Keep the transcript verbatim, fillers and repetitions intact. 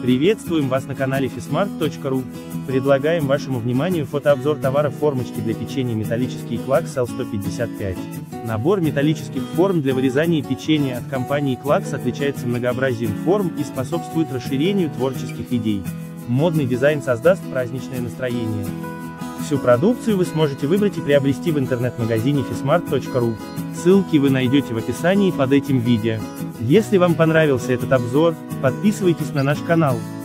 Приветствуем вас на канале фисмарт точка ру. Предлагаем вашему вниманию фотообзор товара формочки для печенья металлические Клакс эл сто пятьдесят пять. Набор металлических форм для вырезания печенья от компании Клакс отличается многообразием форм и способствует расширению творческих идей. Модный дизайн создаст праздничное настроение. Всю продукцию вы сможете выбрать и приобрести в интернет-магазине фисмарт точка ру. Ссылки вы найдете в описании под этим видео. Если вам понравился этот обзор, подписывайтесь на наш канал.